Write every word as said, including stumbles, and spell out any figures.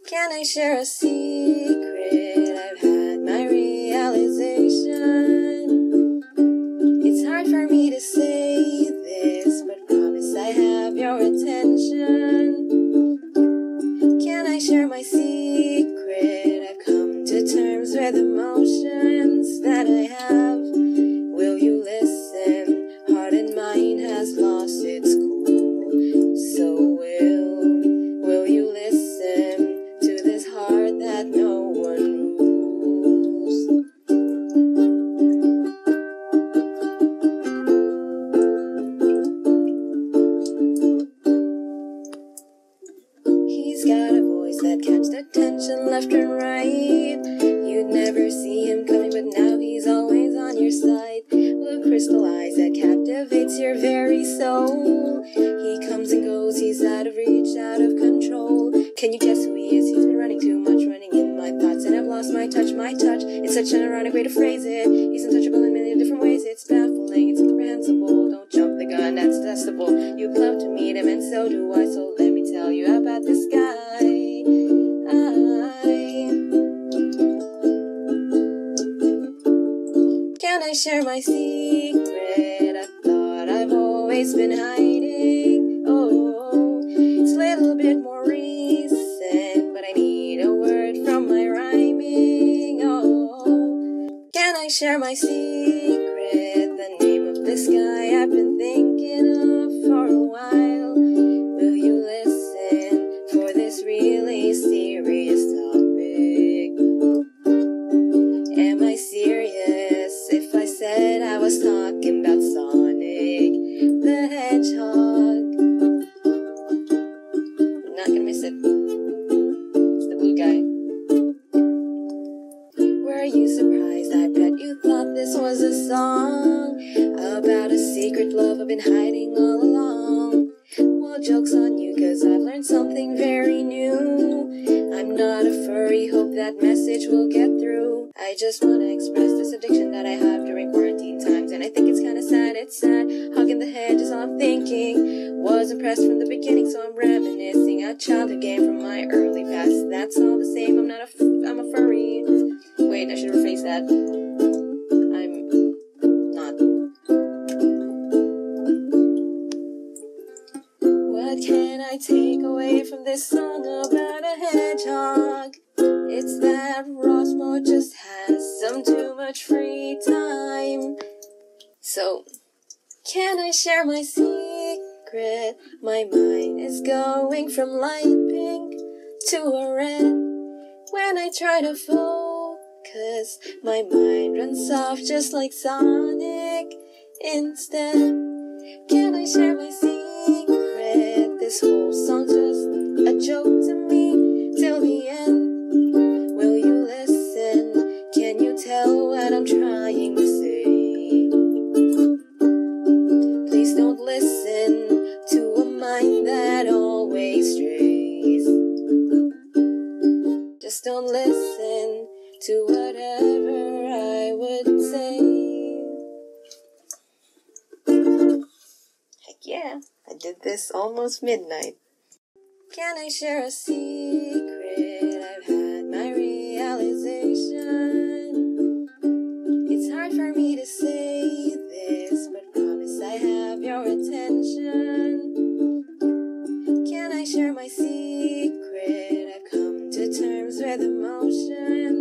Can I share a secret? I've had my realization. It's hard for me to say this, but promise I have your attention. Can I share my secret? I've come to terms with emotions that I have. Will you listen? Heart and mind has lost its cool. So will, will you listen to this heart that no one rules? He's got a voice that catches attention left and right. You'd never see him coming, but now he's always on your side. Blue crystal eyes that captivates your very soul. He comes and goes, he's out of reach, out of control. Can you guess who he is? He's been running too much, running in my thoughts, and I've lost my touch, my touch. It's such an ironic way to phrase it. He's untouchable in many different ways. It's baffling, it's incomprehensible. Don't jump the gun, that's testable. You'd love to meet him, and so do I. So let me tell you about this guy. Can I share my secret? I thought I've always been hiding. Oh, it's a little bit more recent, but I need a word from my rhyming. Oh, can I share my secret? The name of this guy I've been thinking of for a while. Will you listen for this really serious topic? Am I serious if I said I was talking about Sonic the Hedgehog? I'm not gonna miss it. It's the blue guy. Were you surprised? I bet you thought this was a song about a secret love I've been hiding all along. Well, joke's on you, cause I've learned something very new. I'm not a furry, hope that message will get through. I just want to express this addiction that I have during quarantine times, and I think it's kind of sad, it's sad. Hugging the hedge is all I'm thinking. Was impressed from the beginning, so I'm reminiscing a childhood game from my early past. That's all the same, I'm not a, f I'm a furry. Wait, I should rephrase that. I'm not. What can I take away from this song about a hedgehog? It's that Rosmo just has some too much free time. So, can I share my secret? My mind is going from light pink to a red. When I try to focus, my mind runs off just like Sonic instead. Can I share my secret? This whole song's just a joke to me till the end. Will you listen? Can you tell what I'm trying to say? Please don't listen to a mind that always strays. Just don't listen to whatever I would say. Heck yeah, I did this almost midnight. Can I share a secret? I've had my realization. It's hard for me to say this, but promise I have your attention. Can I share my secret? I've come to terms with emotions